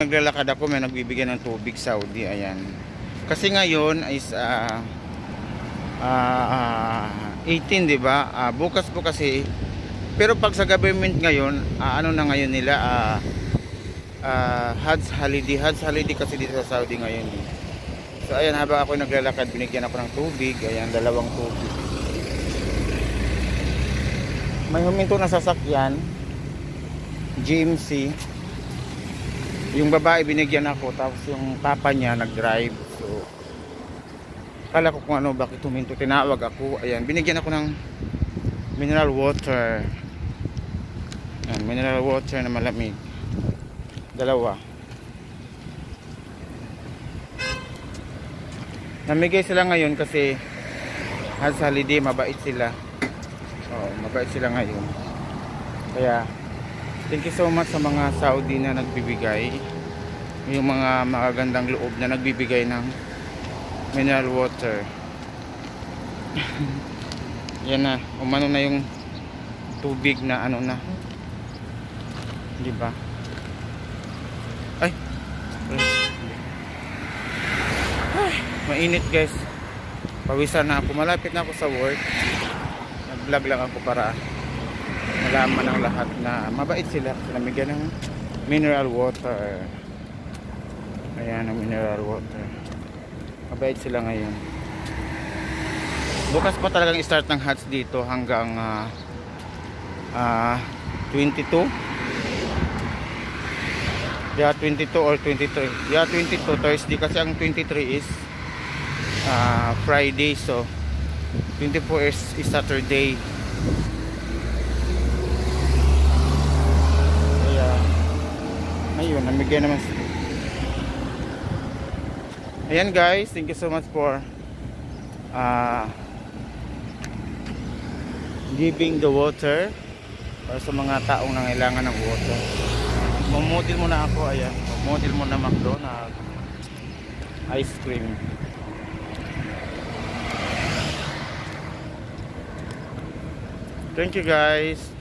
Naglalakad ako, may nagbibigay ng tubig Saudi. Ayan. Kasi ngayon is 18, di ba? Bukas po kasi. Pero pag sa government ngayon, ano na ngayon nila, Hajj holiday kasi dito sa Saudi ngayon. So ayan, habang ako naglalakad, binigyan ako ng tubig. Ayan, dalawang tubig. May huminto na sasakyan, GMC. Yung babae binigyan ako, tapos yung papa niya nag-drive. So kala ko kung ano, bakit huminto, tinawag ako. Ayan, binigyan ako ng mineral water. Ayan, mineral water na malamig. Dalawa. Namigay sila ngayon kasi Hajj holiday, mabait sila. Mabait sila ngayon. Kaya thank you so much sa mga Saudi na nagbibigay, yung mga magagandang loob na nagbibigay ng mineral water. Yan na, umano na yung tubig na ano na, di ba? Ay, mainit guys, pawisan na ako, malapit na ako sa work. Nag vlog lang ako para malaman ng lahat na mabait sila, namigyan ng mineral water. Ayan ang mineral water, mabait sila ngayon. Bukas pa talagang start ng Hajj dito hanggang 22. Yeah, 22 or 23. Yeah, 22 Thursday kasi ang 23 is Friday, so 24 is Saturday. Kaya ayun, namigay naman sila. Ayan guys, thank you so much for giving the water para sa mga taong nangailangan ng water. Mamodel muna ako, ayan. Mamodel muna McDonald's ice cream. Thank you guys.